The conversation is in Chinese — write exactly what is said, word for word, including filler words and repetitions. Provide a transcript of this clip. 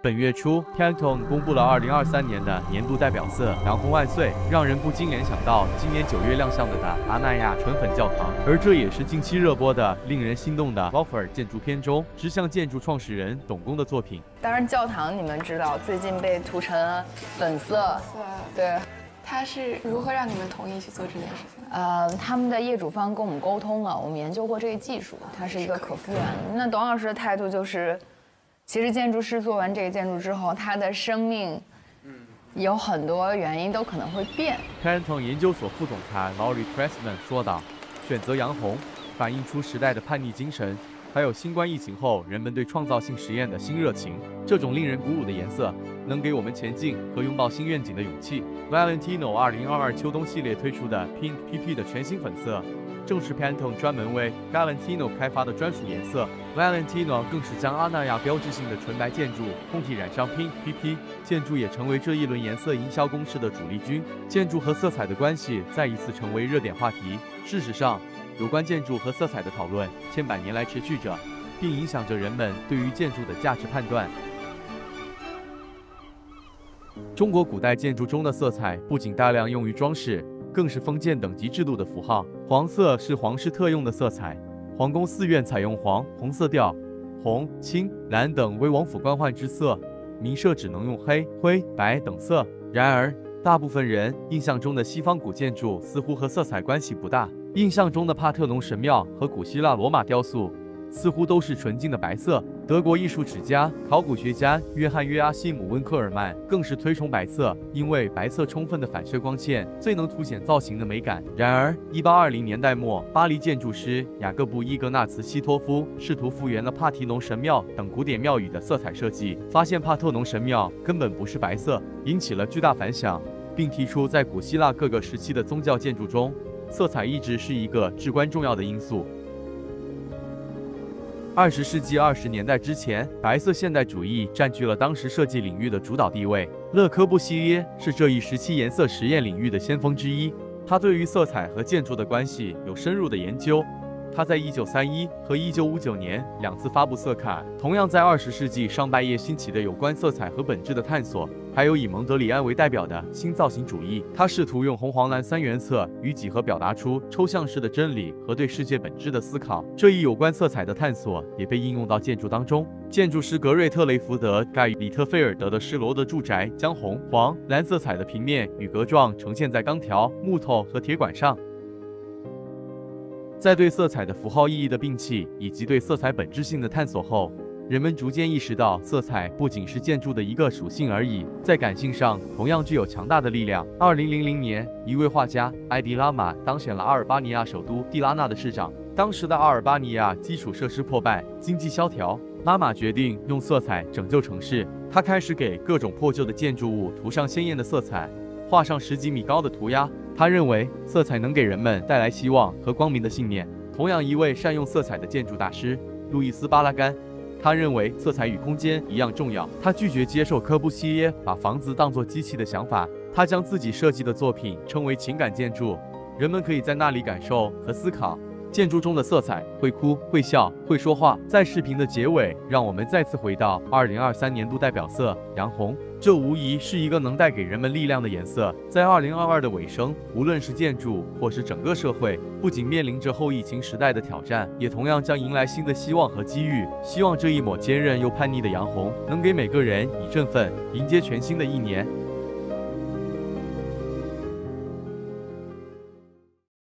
本月初 ，Pantone 公布了二零二三年的年度代表色“洋红万岁”，让人不禁联想到今年九月亮相的的阿那亚纯粉教堂，而这也是近期热播的令人心动的 Loafer 建筑片中直向建筑创始人董工的作品。 当然，教堂你们知道，最近被涂成了粉色，对。 他是如何让你们同意去做这件事情？ 呃，他们的业主方跟我们沟通了，我们研究过这个技术，它是一个可复原。那董老师的态度就是，其实建筑师做完这个建筑之后，他的生命，有很多原因都可能会变。 Pantone 研究所副总裁 Laurie Pressman 说道：“选择洋红，反映出时代的叛逆精神。” 还有新冠疫情后，人们对创造性实验的新热情，这种令人鼓舞的颜色，能给我们前进和拥抱新愿景的勇气。Valentino 二零二二秋冬系列推出的 Pink P P 的全新粉色，正是 Pantone 专门为 Valentino 开发的专属颜色。Valentino 更是将阿那亚标志性的纯白建筑通体染上 Pink P P， 建筑也成为这一轮颜色营销攻势的主力军。建筑和色彩的关系再一次成为热点话题。事实上， 有关建筑和色彩的讨论，千百年来持续着，并影响着人们对于建筑的价值判断。中国古代建筑中的色彩不仅大量用于装饰，更是封建等级制度的符号。黄色是皇室特用的色彩，皇宫寺院采用黄、红色调，红、青、蓝等为王府官宦之色，民舍只能用黑、灰、白等色。然而，大部分人印象中的西方古建筑似乎和色彩关系不大。 印象中的帕特农神庙和古希腊罗马雕塑，似乎都是纯净的白色。德国艺术史家、考古学家约翰·约阿希姆·温克尔曼更是推崇白色，因为白色充分的反射光线，最能凸显造型的美感。然而，一八二零年代末，巴黎建筑师雅各布·伊格纳茨希托夫试图复原了帕提农神庙等古典庙宇的色彩设计，发现帕特农神庙根本不是白色，引起了巨大反响，并提出在古希腊各个时期的宗教建筑中， 色彩一直是一个至关重要的因素。二十世纪二十年代之前，白色现代主义占据了当时设计领域的主导地位。勒柯布西耶是这一时期颜色实验领域的先锋之一，他对于色彩和建筑的关系有深入的研究。 他在一九三一和一九五九年两次发布色卡，同样在二十世纪上半叶兴起的有关色彩和本质的探索，还有以蒙德里安为代表的新造型主义。他试图用红、黄、蓝三原色与几何表达出抽象式的真理和对世界本质的思考。这一有关色彩的探索也被应用到建筑当中。建筑师格瑞特雷福德盖里特菲尔德的施罗德住宅，将红、黄、蓝色彩的平面与格状呈现在钢条、木头和铁管上。 在对色彩的符号意义的摒弃，以及对色彩本质性的探索后，人们逐渐意识到，色彩不仅是建筑的一个属性而已，在感性上同样具有强大的力量。二零零零年，一位画家埃迪拉玛当选了阿尔巴尼亚首都蒂拉纳的市长。当时的阿尔巴尼亚基础设施破败，经济萧条，拉玛决定用色彩拯救城市。他开始给各种破旧的建筑物涂上鲜艳的色彩，画上十几米高的涂鸦。 他认为色彩能给人们带来希望和光明的信念。同样一位善用色彩的建筑大师路易斯·巴拉干，他认为色彩与空间一样重要。他拒绝接受科布西耶把房子当作机器的想法，他将自己设计的作品称为情感建筑，人们可以在那里感受和思考。建筑中的色彩会哭、会笑、会说话。在视频的结尾，让我们再次回到二零二三年度代表色洋红。 这无疑是一个能带给人们力量的颜色。在二零二二的尾声，无论是建筑或是整个社会，不仅面临着后疫情时代的挑战，也同样将迎来新的希望和机遇。希望这一抹坚韧又叛逆的洋红，能给每个人以振奋，迎接全新的一年。